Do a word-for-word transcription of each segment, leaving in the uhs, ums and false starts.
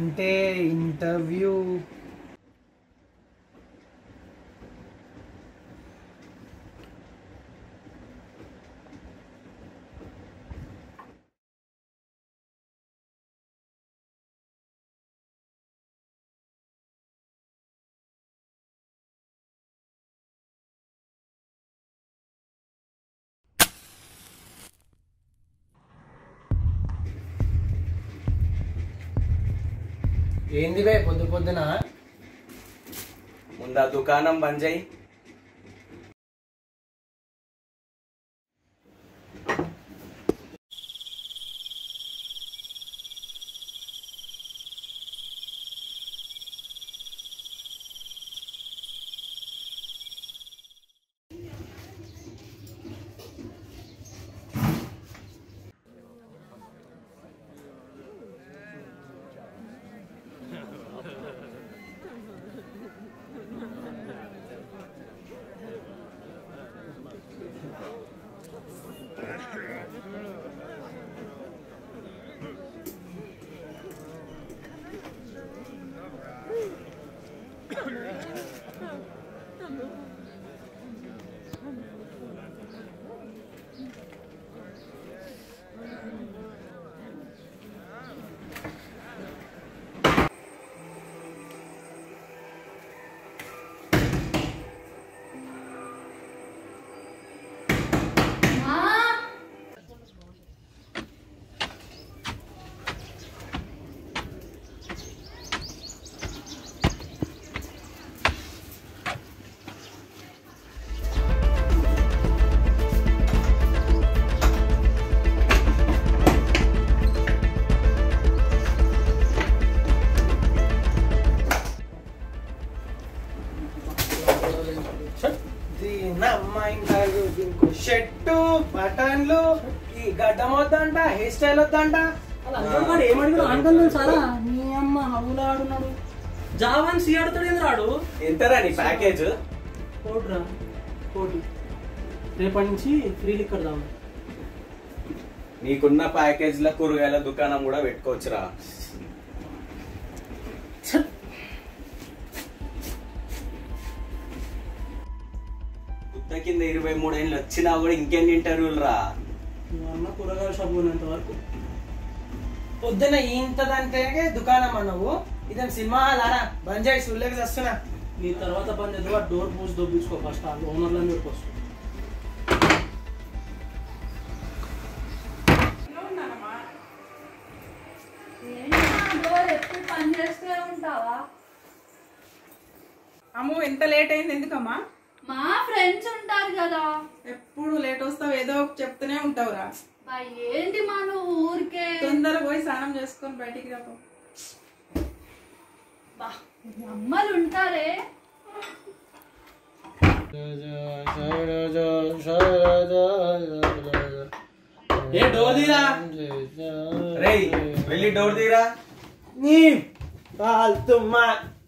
అంటే ఇంటర్వ్యూ ఏంది బే పొద్దు పొద్దున ముందా దుకాణం బంద్ చేయి. షర్టు బటన్లు ఈ గడ్డం వద్దంట, హెయిర్ స్టైల్ వద్దంట. ఏమడిగా అంటాను చాలా నీ అమ్మ హవులా ఆడున్నాడు. జావాన్ సి ఆడుతాడు ఏంది రాడు. ఎంతరా నీ ప్యాకేజ్? కోట్రా కోటి. రేపటి నుంచి ఫ్రీ లిక్కర్ దాము. నీకున్న ప్యాకేజ్ లో కూరగాయల దుకాణం కూడా పెట్టుకోవచ్చురా. గుత్త కింద ఇరవై మూడేళ్ళు వచ్చినా కూడా ఇంకెన్ని ఇంటర్వ్యూలు రా. అన్న కూరగాయల షాప్ ఉన్నంత వరకు పొద్దున ఇంతదంటే దుకాణం అన్నావు. ఇదని సినిమా లారా బంద్ చేసి ఉల్లేకి వస్తున్నా. నీ తర్వాత బంద్ చేద్దు డోర్ పూసి దొబ్బించుకో ఫస్ట్. ఆ ఓనర్లను పెట్టుకోవచ్చు. అమ్మో ఎంత లేట్ అయింది ఎందుకమ్మా? మా ఫ్రెండ్స్ ఉంటారు కదా. ఎప్పుడు లేట్ వస్తావు, ఏదో చెప్తూనే ఉంటావురా. ఏంటి మా నువ్వు ఊరికే తొందర పోయి స్నానం చేసుకొని బయటికి రాపో. అమ్మలు ఉంటారే. ఏ డోర్ తీరా. రేయ్ వెళ్ళి డోర్ తీరా. నీ పాల్తుమ్మా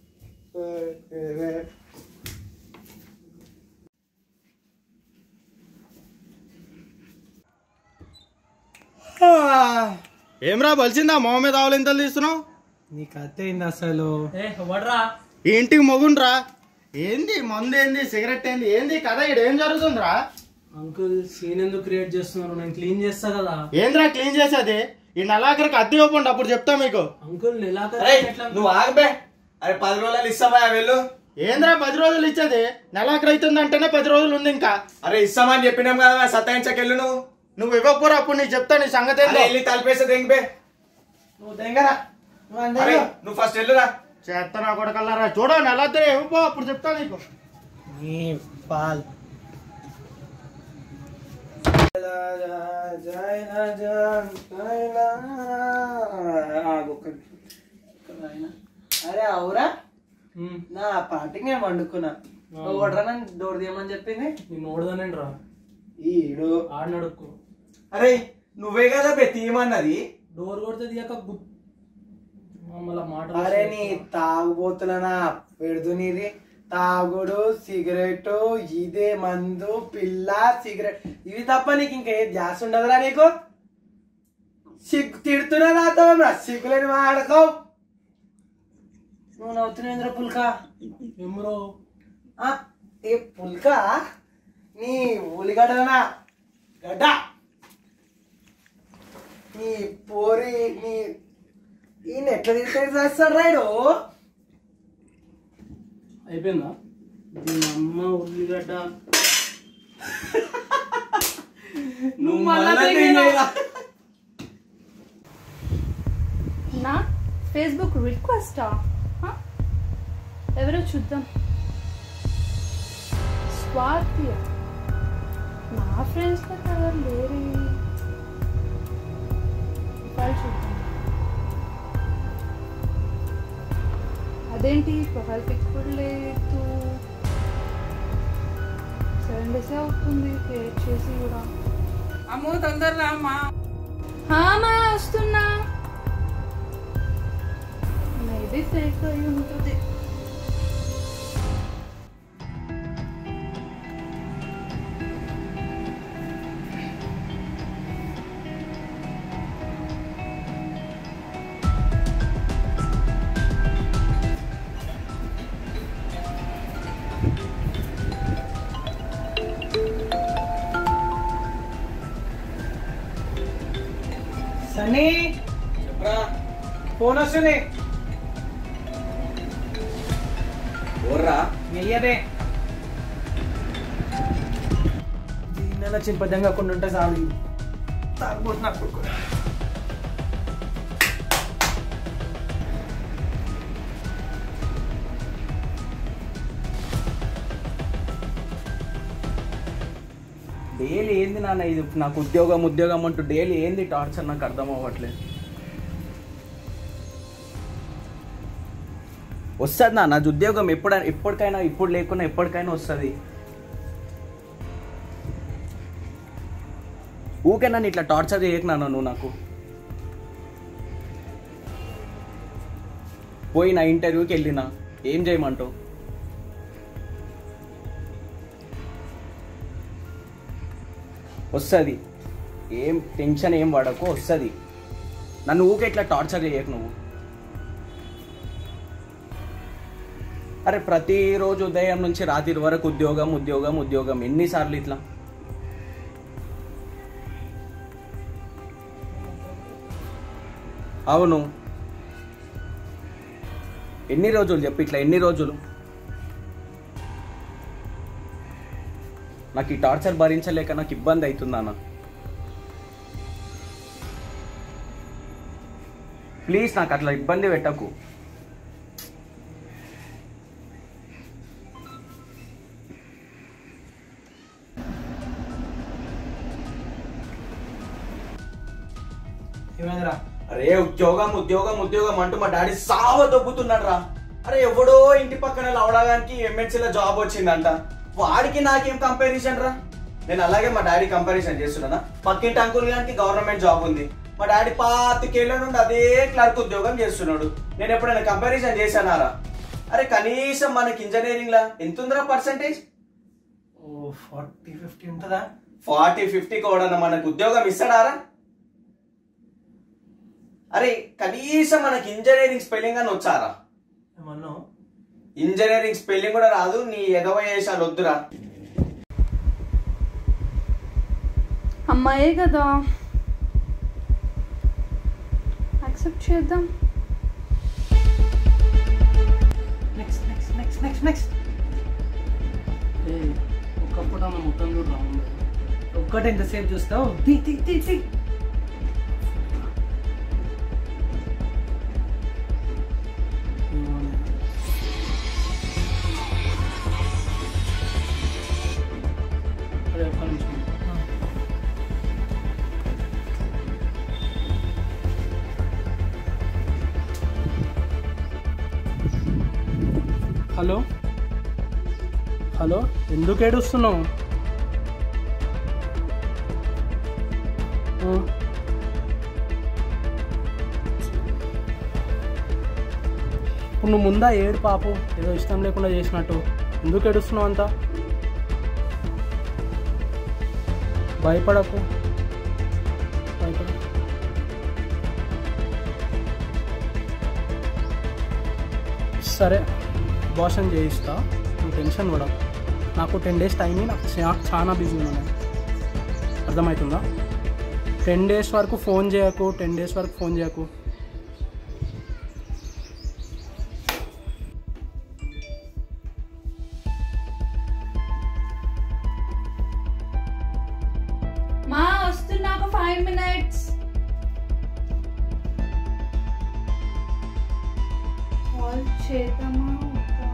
ఏమ్రా బలిసిందా మొహం మీద ఆవులు ఎంతలు తీస్తున్నావు? నీ కథ ఏంది అసలు? ఈ ఇంటికి మొగుండ్రా. ఏంది మందు ఏంది సిగరెట్ ఏంది ఏంది కథ ఇక్కడ ఏం జరుగుతుందిరా? అంకుల్ సీన్ ఎందుకు క్రియేట్ చేస్తున్నారు? నేను క్లీన్ చేస్తా కదా. ఏంద్రా క్లీన్ చేసేది? ఈ నెలాఖరికి అద్దె ఇవ్వకుండా అప్పుడు చెప్తా మీకు. అంకుల్ నువ్వు ఆగబే. అరే పది రోజులు ఇస్తావా వెళ్ళు. ఏంద్రా పది రోజులు ఇచ్చేది? నెలాఖరు అవుతుంది అంటేనే పది రోజులు ఉంది ఇంకా. అరే ఇస్తామని చెప్పినాం కదా, సతాయించకెళ్ళు. నువ్వు నువ్వు ఇవ్వకపోరా అప్పుడు నీకు చెప్తా నీ సంగతి. వెళ్ళి తలిపేస్తే దెంగిపే. నువ్వు దెంగరా. నువ్వు ఫస్ట్ వెళ్ళురా. చేస్తా నా కొడకల్లారా. చూడ నెలద్దరే ఇవ్వపో అప్పుడు చెప్తా నీకు. నీ పాల్ అరే అవురా నా పాటికి నేను వండుకున్నా. ఓడరా నన్ను డోర్ తీయమని చెప్పింది. నేను ఓడదానండి రా. ఈడు ఆడినడుక్కో. అరే నువ్వే కదా బే తీయమన్నది. డోర్ కొడితే తీయక మాట. అరే నీ తాగుబోతులనా పెడుతు నీది. తాగుడు సిగరెట్ ఇదే మందు పిల్ల సిగరెట్ ఇవి తప్ప నీకు ఇంకా ఏ ధ్యాస ఉండదురా నీకు. సిగ్గు తిడుతున్నా నాతో సిగ్గులేని మాడకో. నువ్వు నవ్వుతున్నాయింద్ర పుల్కా ఎమ్రో ఆ, ఏ పుల్కా నీ ఉల్లిగడ్డనా గడ్డ నీ పోరి నీ ఈయన ఎట్లా తింటే చేస్తాడు రాయుడు అయిపోయిందా దీని అమ్మ ఉల్లిగడ్డ నువ్వు మళ్ళా తెగేలా. నా ఫేస్బుక్ రిక్వెస్టా ఎవరో చూద్దాం. స్వాతి నా ఫ్రెండ్స్ లో ఎవరు లేరు. ప్రొఫైల్ చూద్దాం. అదేంటి ప్రొఫైల్ పిక్ కూడా లేదు. సెవెన్ డేస్ అవుతుంది క్రియేట్ చేసి కూడా. అమ్మో తొందరరా అమ్మా. మా వస్తున్నా. మేబీ ఫేక్ అయి ఉంటుంది. సన్నీ ఫోన్ వస్తుంది ఓర్రా వెయ్యదే దీన్నెలా చింపదంగా కొన్ని ఉంటే చాలు తాగబోతున్నప్పుడు కూడా డైలీ ఏంది నాన్న ఇది నాకు ఉద్యోగం ఉద్యోగం అంటూ డైలీ ఏంది టార్చర్ నాకు అర్థం అవ్వట్లేదు. వస్తుంది నా నాది ఉద్యోగం ఎప్పుడు ఎప్పటికైనా ఇప్పుడు లేకున్నా ఎప్పటికైనా వస్తుంది. ఊకే నన్ను ఇట్లా టార్చర్ చేయకున్నాను నువ్వు. నాకు పోయి నా ఇంటర్వ్యూకి వెళ్ళినా ఏం చేయమంటావు? వస్తుంది, ఏం టెన్షన్ ఏం పడకు, వస్తుంది. నన్ను ఊకే ఇట్లా టార్చర్ చేయకు నువ్వు. అరే ప్రతిరోజు ఉదయం నుంచి రాత్రి వరకు ఉద్యోగం ఉద్యోగం ఉద్యోగం ఎన్నిసార్లు ఇట్లా? అవును, ఎన్ని రోజులు చెప్పు ఇట్లా, ఎన్ని రోజులు? నాకు ఈ టార్చర్ భరించలేక నాకు ఇబ్బంది అవుతుంది అన్న. ప్లీజ్ నాకు అట్లా ఇబ్బంది పెట్టకు. ఏమైందిరా? అరే ఉద్యోగం ఉద్యోగం ఉద్యోగం అంటూ మా డాడీ సావ దొబ్బుతున్నాడు రా. అరే ఎవడో ఇంటి పక్కన లవడగానికి ఎంఎన్సీలో జాబ్ వచ్చిందంట. వాడికి నాకేం కంపారిజన్ రా? నేను అలాగే మా డాడీ కంపారిజన్ చేస్తున్నానా? పక్కింటి అంకుల్ గారికి గవర్నమెంట్ జాబ్ ఉంది, మా డాడీ పాతికేళ్ల నుండి అదే క్లర్క్ ఉద్యోగం చేస్తున్నాడు. నేను ఎప్పుడైనా కంపారిజన్ చేశానారా? అరే కనీసం మనకి ఇంజనీరింగ్ లా ఎంత ఉందిరా పర్సంటేజ్? ఓ ఫార్టీ ఫిఫ్టీ ఉంటుందా? ఫార్టీ ఫిఫ్టీ కూడా మనకు ఉద్యోగం ఇస్తాడారా? అరే కనీసం మనకి ఇంజనీరింగ్ స్పెల్లింగ్ అని వచ్చారా? ఏమన్నావు? ఇంజనీరింగ్ స్పెల్లింగ్ కూడా రాదు, నీ ఎగవ వేషాలు వద్దురా. అమ్మాయే కదా, యాక్సెప్ట్ చేద్దాం. Next next next next next ఏ ఒకప్పుడు అన్న మొత్తం చూడరా. ఒక్కటి ఎంతసేపు చూస్తావు? తీ తీ తీ తీ అరే ఒక్క నిమిషం. హలో హలో, ఎందుకు ఏడుస్తున్నావు? ఇప్పుడు నువ్వు ముందా ఏడు పాపు, ఏదో ఇష్టం లేకుండా చేసినట్టు. ఎందుకు ఏడుస్తున్నావు అంతా? భయపడకు, భయపడ. సరే అబార్షన్ చేయిస్తా, నువ్వు టెన్షన్ కూడా. నాకు టెన్ డేస్ టైం, నాకు చా- చాలా బిజీ ఉన్నాను, అర్థమవుతుందా? టెన్ డేస్ వరకు ఫోన్ చేయకు, టెన్ డేస్ వరకు ఫోన్ చేయకు. మా వస్తున్నా ఒక ఫైవ్ మినిట్స్. కాల్ చేద్దామా వద్దా?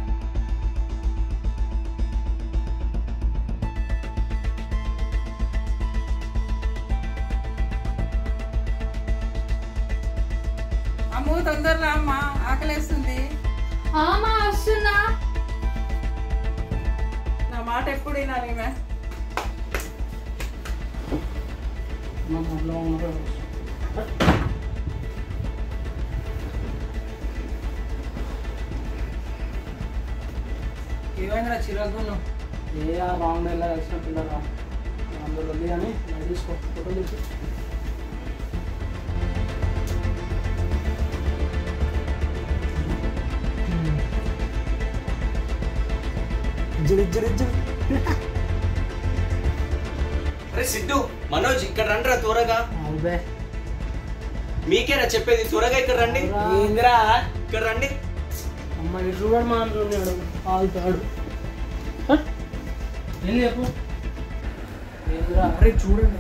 అమ్మో తొందరగా అమ్మా, ఆకలేస్తుంది. ఆ, మా వస్తున్నా. నా మాట ఎప్పుడు వినాలి ఈమె. ఏమైనా చిరాకు ఉన్నావు? ఏ ఆ రాంగ్ డైలా కలిసిన పిల్లరా, అందులో ఉంది కానీ మరి తీసుకో, ఫోటో తీసి. అరే సిద్ధు, మనోజ్ ఇక్కడ రండిరా త్వరగా. అవుబే మీకేనా చెప్పేది, త్వరగా ఇక్కడ రండి. ఏంద్రా ఇక్కడ రండి. అమ్మ ఇటు కూడా మా అంటున్నాడు, ఆగుతాడు. ఏం చెప్పు ఏంద్రా? అరే చూడండి,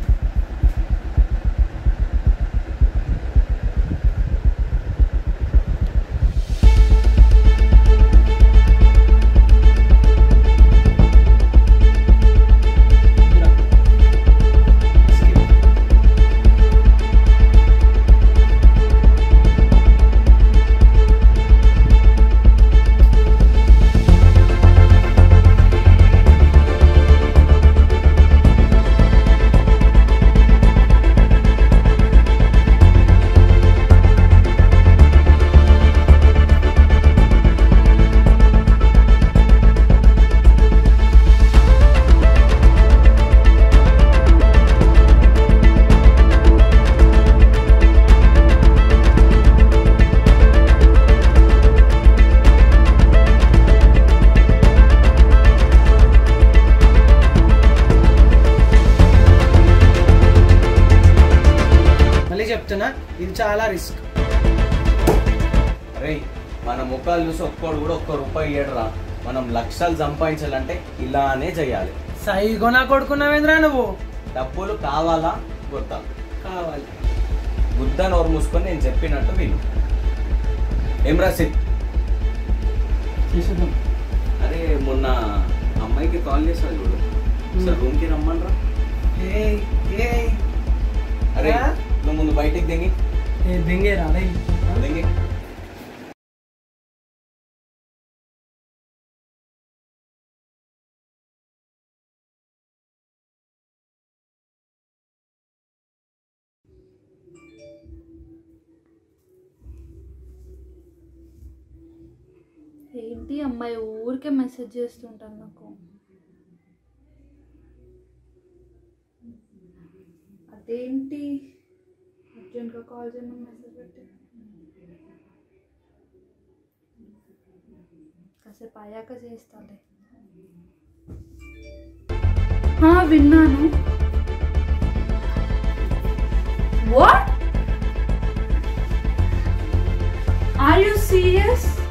చెప్తున్నా, ఇది చాలా రిస్క్. అరే మన ముఖాలు చూసి ఒక్కడు కూడా ఒక్క రూపాయి ఇయ్యడరా. మనం లక్షలు సంపాదించాలంటే ఇలానే చేయాలి. సైగోనా కొడుకున్నావేంద్రా నువ్వు? డబ్బులు కావాలా గుర్తా? కావాలి. గుద్ద నోరు మూసుకొని నేను చెప్పినట్టు విను. ఏం రాసిద్? తీసుకుందాం. అరే మొన్న అమ్మాయికి కాల్ చేసావు చూడు, సార్ రూమ్కి రమ్మనరా. ఏయ్ ఏయ్ అరే నువ్వు ముందు బయటికి దిగి ఏ దింగేరా రే దిగి. ఏంటి అమ్మాయి ఊరికే మెసేజ్ చేస్తుంటాను నాకు. అదేంటి అర్జెంట్గా కాల్ చేయమని మెసేజ్ పెట్టి కాసేపు అయ్యాక చేస్తాలే. విన్నాను. వాట్? Are you serious?